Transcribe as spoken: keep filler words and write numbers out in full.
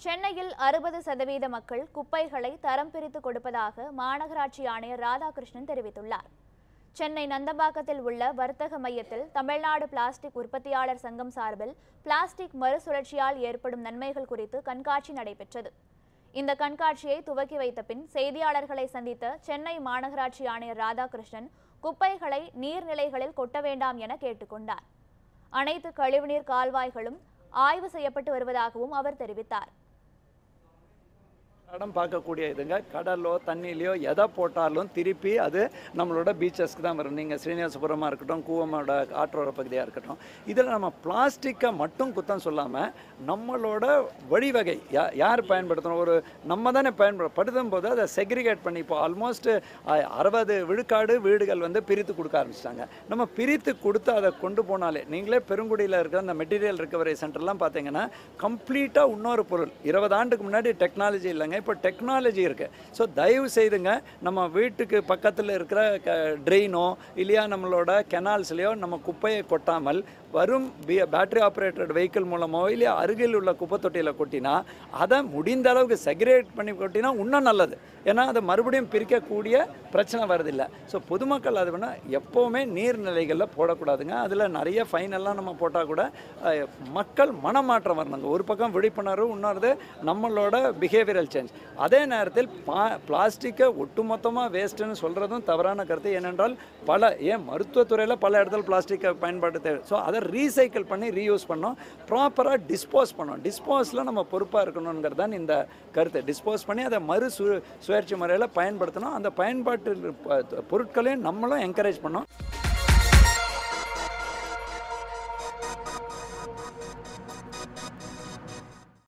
சென்னையில் அறுபது சதவீத மக்கள் குப்பைகளை தரம் பிரித்து கொடுப்பதாக மாநகராட்சி ஆணையர் ராதாகிருஷ்ணன் தெரிவித்துள்ளார். சென்னை நந்தம்பாக்கத்தில் உள்ள வர்த்தக மையத்தில் தமிழ்நாடு பிளாஸ்டிக் உற்பத்தியாளர் சங்கம் சார்பில் பிளாஸ்டிக் மறுசுழற்சியால் ஏற்படும் நன்மைகள் குறித்து கண்காட்சி நடைபெற்றது. இந்த கண்காட்சியை துவக்கி வைத்த பின் செய்தியாளர்களை சந்தித்த சென்னை மாநகராட்சி ஆணையர் ராதாகிருஷ்ணன் குப்பைகளை நீர்நிலைகளில் கொட்ட வேண்டாம் என கேட்டுக்கொண்டார். அனைத்து கழிவுநீர் கால்வாய்களும் ஆய்வு செய்யப்பட்டு வருவதாகவும் அவர் தெரிவித்தார். இடம் பார்க்கக்கூடிய இதுங்க, கடலோ தண்ணியிலையோ எதை போட்டாலும் திருப்பி அது நம்மளோட பீச்சஸ்க்கு தான் வரும். நீங்கள் ஸ்ரீனிவாசபுரமாக இருக்கட்டும், கூவமோட ஆற்றோர பகுதியாக இருக்கட்டும், இதில் நம்ம பிளாஸ்டிக்கை மட்டும் குத்தம் சொல்லாமல் நம்மளோட வழிவகை யா யார் பயன்படுத்தணும், ஒரு நம்ம தானே பயன்படுத்தும் போது அதை செக்ரிகேட் பண்ணி இப்போ ஆல்மோஸ்ட் அறுபது விழுக்காடு வீடுகள் வந்து பிரித்து கொடுக்க ஆரம்பிச்சிட்டாங்க. நம்ம பிரித்து கொடுத்து அதை கொண்டு போனாலே, நீங்களே பெருங்குடியில் இருக்கிற அந்த மெட்டீரியல் ரிகவரி சென்டர்லாம் பார்த்தீங்கன்னா கம்ப்ளீட்டாக இன்னொரு பொருள் இருபது ஆண்டுக்கு முன்னாடி டெக்னாலஜி இல்லைங்க, இப்போ டெக்னாலஜி இருக்குது. ஸோ தயவு செய்துங்க, நம்ம வீட்டுக்கு பக்கத்தில் இருக்கிற க ட்ரெயினோ இல்லையா நம்மளோட கெனால்ஸ்லையோ நம்ம குப்பையை கொட்டாமல் வரும் பேட்டரி ஆப்ரேட்டட் வெஹிக்கிள் மூலமோ இல்லையா அருகில் உள்ள குப்பை தொட்டியில் கொட்டினா அதை முடிந்த அளவுக்கு செக்ரிகேட் பண்ணி கொட்டினா இன்னும் நல்லது. ஏன்னா அதை மறுபடியும் பிரிக்கக்கூடிய பிரச்சனை வருதில்லை. ஸோ பொதுமக்கள் அது வேணால் எப்போவுமே நீர்நிலைகளில் போடக்கூடாதுங்க. அதில் நிறைய ஃபைனெல்லாம் நம்ம போட்டால் கூட மக்கள் மனமாற்றம் வரணுங்க. ஒரு பக்கம் விழிப்புணர்வு, இன்னொரு நம்மளோட பிஹேவியரல் சேஞ்ச். அதே நேரத்தில் பா பிளாஸ்டிக்கை ஒட்டுமொத்தமாக வேஸ்ட்டுன்னு சொல்கிறதும் தவறான கருத்து. ஏனென்றால் பல ஏன் மருத்துவத்துறையில் பல இடத்துல பிளாஸ்டிக்கை பயன்பாடு தேவை. ஸோ அதை ரீசைக்கிள் பண்ணி ரீயூஸ் பண்ணோம், ப்ராப்பராக டிஸ்போஸ் பண்ணோம். டிஸ்போஸில் நம்ம பொறுப்பாக இருக்கணுங்கிறது தான் இந்த கருத்து. டிஸ்போஸ் பண்ணி அதை மறு சு சுழற்சி முறையில் பயன்படுத்தணும். அந்த பயன்பாட்டு பொருட்களையும் நம்மளும் என்கரேஜ் பண்ணோம்.